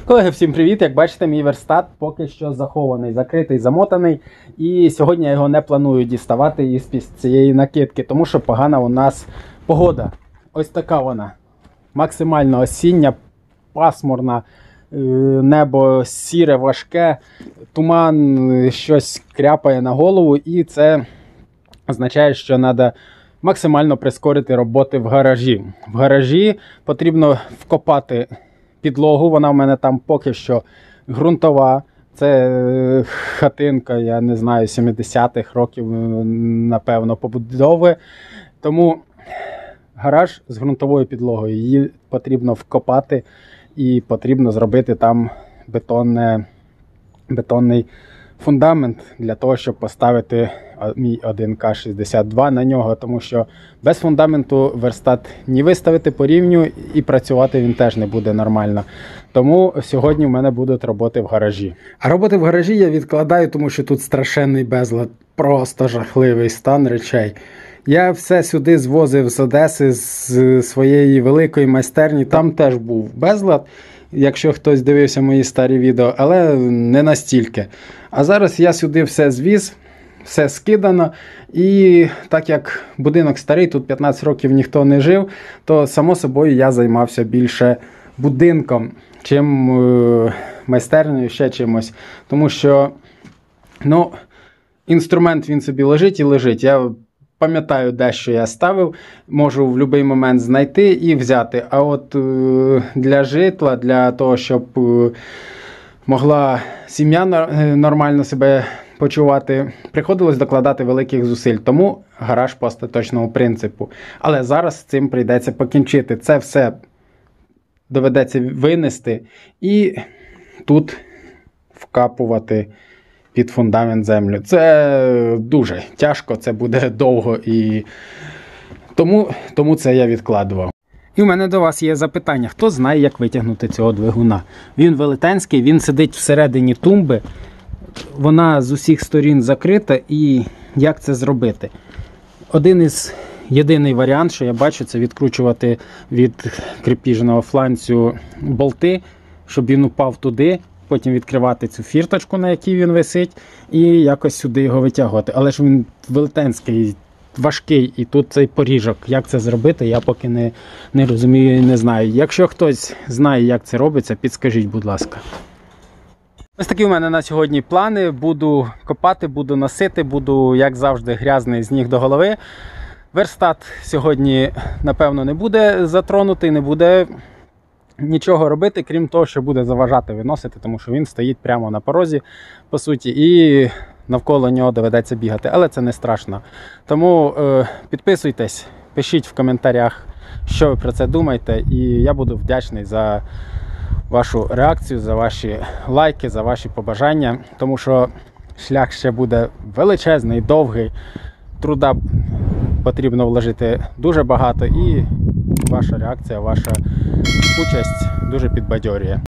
Колеги, всім привіт! Як бачите, мій верстат поки що захований, закритий, замотаний. І сьогодні я його не планую діставати із цієї накидки, тому що погана у нас погода. Ось така вона. Максимально осіння, пасмурна, небо сіре, важке, туман щось кряпає на голову. І це означає, що треба максимально прискорити роботи в гаражі. В гаражі потрібно вкопати підлогу, вона в мене там поки що ґрунтова. Це хатинка, я не знаю, 70-х років, напевно, побудови. Тому гараж з ґрунтовою підлогою, її потрібно вкопати і потрібно зробити там бетонний фундамент для того, щоб поставити мій 1К62 на нього, тому що без фундаменту верстат ні виставити по рівню і працювати він теж не буде нормально. Тому сьогодні в мене будуть роботи в гаражі. А роботи в гаражі я відкладаю, тому що тут страшенний безлад, просто жахливий стан речей. Я все сюди звозив з Одеси, з своєї великої майстерні, там теж був безлад, якщо хтось дивився мої старі відео, але не настільки. А зараз я сюди все звіз, все скидано, і так як будинок старий, тут 15 років ніхто не жив, то само собою я займався більше будинком, чим майстернею, ще чимось. Тому що, інструмент він собі лежить і лежить. Я пам'ятаю, де що я ставив, можу в будь-який момент знайти і взяти. А от для житла, для того, щоб могла сім'я нормально себе почувати, приходилось докладати великих зусиль. Тому гараж по остаточному принципу. Але зараз з цим прийдеться покінчити. Це все доведеться винести і тут вкапувати під фундамент землю. Це дуже тяжко, це буде довго, і тому це я відкладував. І в мене до вас є запитання. Хто знає, як витягнути цього двигуна? Він велетенський, він сидить всередині тумби, вона з усіх сторін закрита, і як це зробити? Єдиний варіант, що я бачу, це відкручувати від крепіжного фланцю болти, щоб він упав туди, потім відкривати цю фірточку, на якій він висить, і якось сюди його витягувати. Але ж він велетенський, важкий, і тут цей поріжок. Як це зробити, я поки не розумію і не знаю. Якщо хтось знає, як це робиться, підскажіть, будь ласка. Ось такі у мене на сьогодні плани. Буду копати, буду носити, буду, як завжди, грязний з ніг до голови. Верстат сьогодні, напевно, не буде затронутий, не буде нічого робити, крім того, що буде заважати виносити, тому що він стоїть прямо на порозі, по суті, і навколо нього доведеться бігати. Але це не страшно. Тому підписуйтесь, пишіть в коментарях, що ви про це думаєте, і я буду вдячний за вашу реакцію, за ваші лайки, за ваші побажання, тому що шлях ще буде величезний, довгий, труда потрібно вложити дуже багато, і ваша реакція, ваша участь дуже підбадьорює.